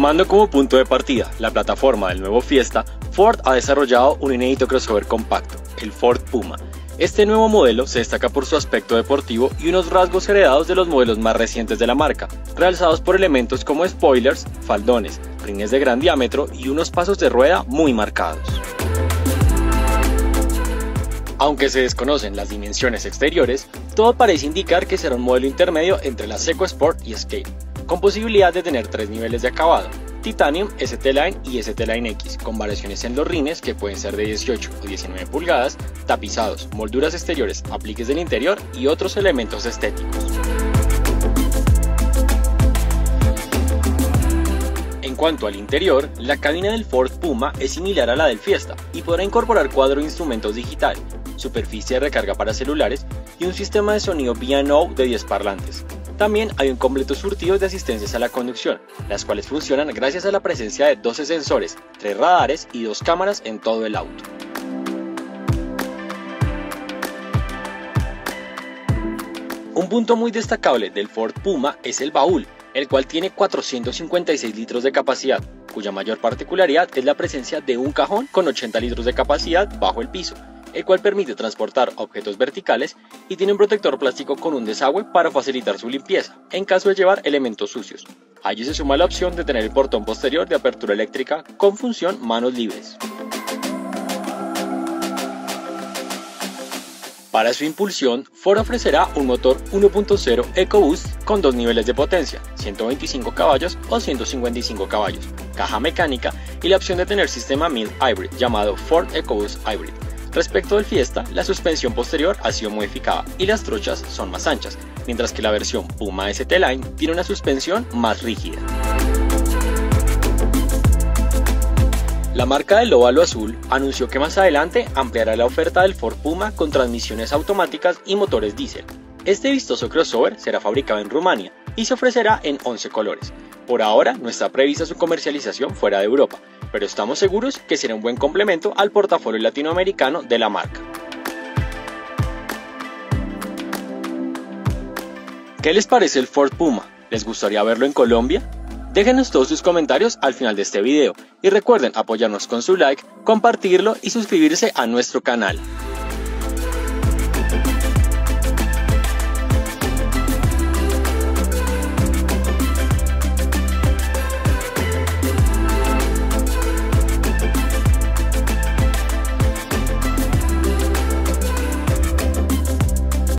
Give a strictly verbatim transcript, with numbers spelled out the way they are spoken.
Tomando como punto de partida la plataforma del nuevo Fiesta, Ford ha desarrollado un inédito crossover compacto, el Ford Puma. Este nuevo modelo se destaca por su aspecto deportivo y unos rasgos heredados de los modelos más recientes de la marca, realzados por elementos como spoilers, faldones, rines de gran diámetro y unos pasos de rueda muy marcados. Aunque se desconocen las dimensiones exteriores, todo parece indicar que será un modelo intermedio entre la Seco Sport y Escape, con posibilidad de tener tres niveles de acabado: Titanium, S T Line y S T Line X, con variaciones en los rines que pueden ser de dieciocho o diecinueve pulgadas, tapizados, molduras exteriores, apliques del interior y otros elementos estéticos. En cuanto al interior, la cabina del Ford Puma es similar a la del Fiesta y podrá incorporar cuadro de instrumentos digital, superficie de recarga para celulares y un sistema de sonido B and O de diez parlantes. También hay un completo surtido de asistencias a la conducción, las cuales funcionan gracias a la presencia de doce sensores, tres radares y dos cámaras en todo el auto. Un punto muy destacable del Ford Puma es el baúl, el cual tiene cuatrocientos cincuenta y seis litros de capacidad, cuya mayor particularidad es la presencia de un cajón con ochenta litros de capacidad bajo el piso, el cual permite transportar objetos verticales y tiene un protector plástico con un desagüe para facilitar su limpieza, en caso de llevar elementos sucios. A ello se suma la opción de tener el portón posterior de apertura eléctrica con función manos libres. Para su impulsión, Ford ofrecerá un motor uno punto cero EcoBoost con dos niveles de potencia, ciento veinticinco caballos o ciento cincuenta y cinco caballos, caja mecánica y la opción de tener sistema mild hybrid llamado Ford EcoBoost Hybrid. Respecto del Fiesta, la suspensión posterior ha sido modificada y las trochas son más anchas, mientras que la versión Puma S T Line tiene una suspensión más rígida. La marca del óvalo azul anunció que más adelante ampliará la oferta del Ford Puma con transmisiones automáticas y motores diésel. Este vistoso crossover será fabricado en Rumania y se ofrecerá en once colores. Por ahora no está prevista su comercialización fuera de Europa, pero estamos seguros que será un buen complemento al portafolio latinoamericano de la marca. ¿Qué les parece el Ford Puma? ¿Les gustaría verlo en Colombia? Déjenos todos sus comentarios al final de este video y recuerden apoyarnos con su like, compartirlo y suscribirse a nuestro canal.